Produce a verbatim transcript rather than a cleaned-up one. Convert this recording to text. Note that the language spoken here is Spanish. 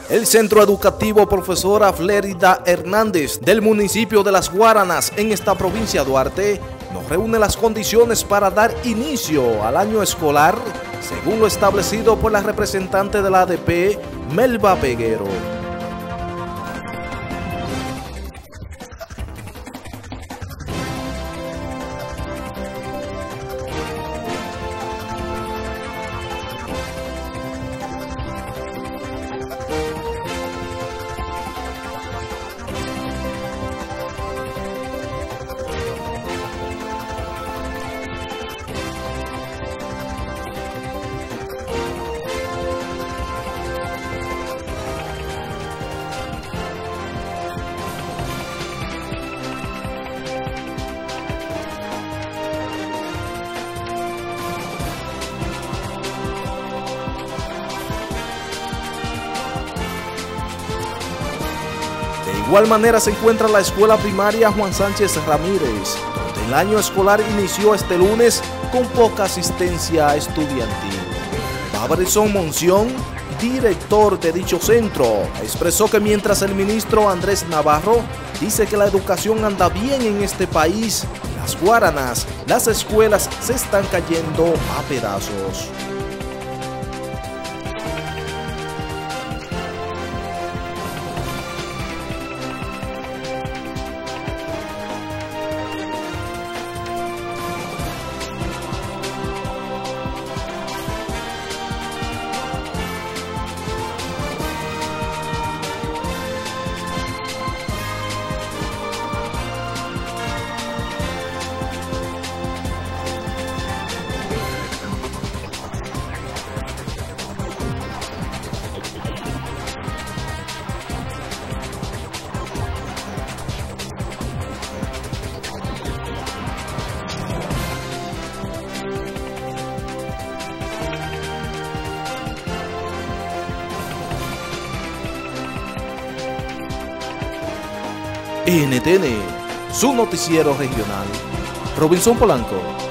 El Centro Educativo Profesora Flérida Hernández del municipio de Las Guaranas en esta provincia de Duarte no reúne las condiciones para dar inicio al año escolar según lo establecido por la representante de la A D P, Melba Peguero. De igual manera se encuentra la escuela primaria Juan Sánchez Ramírez, donde el año escolar inició este lunes con poca asistencia estudiantil. Fabrizón Monción, director de dicho centro, expresó que mientras el ministro Andrés Navarro dice que la educación anda bien en este país, en Las Guaranas, las escuelas se están cayendo a pedazos. N T N, su noticiero regional. Robinson Polanco.